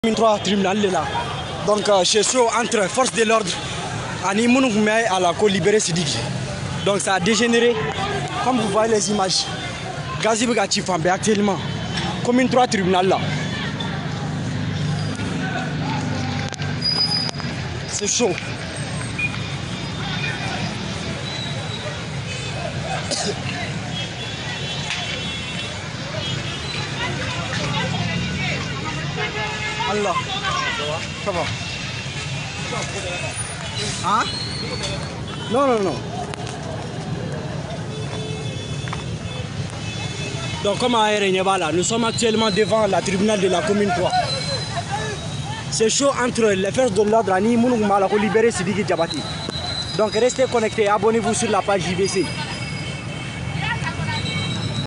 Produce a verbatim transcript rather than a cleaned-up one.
trois tribunal là. Donc euh, c'est chaud entre force de l'ordre et Mounouk à la co-libéré Sidiki. Donc ça a dégénéré. Comme vous voyez les images, Gazi Begati Fambe actuellement, commune trois tribunal là. C'est chaud. Allah. Ça va. Hein? Non, non, non. Donc comme à Erenyebala, nous sommes actuellement devant la tribunal de la commune trois. C'est chaud entre les forces de l'ordre et Mounouk Mala libérer Sidiki Diabati. Donc restez connectés, abonnez-vous sur la page J V C.